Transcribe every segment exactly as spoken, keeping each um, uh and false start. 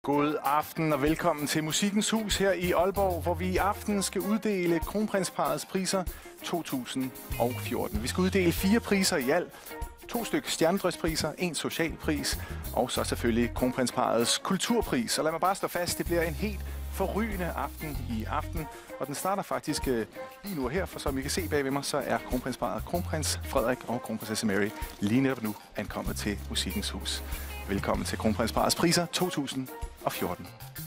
God aften og velkommen til Musikkens Hus her i Aalborg, hvor vi i aften skal uddele Kronprinsparrets priser to tusind og fjorten. Vi skal uddele fire priser i alt. To stykker stjernedryspriser, en socialpris og så selvfølgelig Kronprinsparrets kulturpris. Og lad mig bare stå fast, det bliver en helt forrygende aften i aften. Og den starter faktisk øh, lige nu her, for som I kan se bag ved mig, så er Kronprinsparret, Kronprins Frederik og Kronprinsesse Mary lige netop nu ankommet til Musikkens Hus. Velkommen til Kronprinsparrets priser to tusind og fjorten.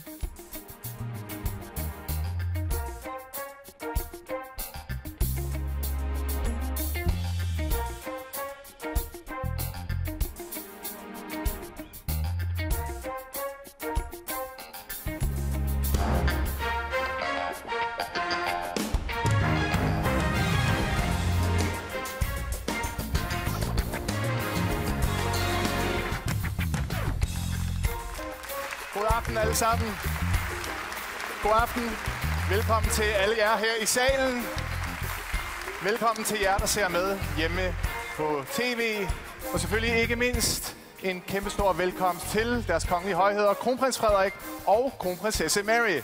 God aften alle sammen. God aften. Velkommen til alle jer her i salen. Velkommen til jer, der ser med hjemme på tv. Og selvfølgelig ikke mindst en kæmpe stor velkomst til deres kongelige højheder, Kronprins Frederik og Kronprinsesse Mary.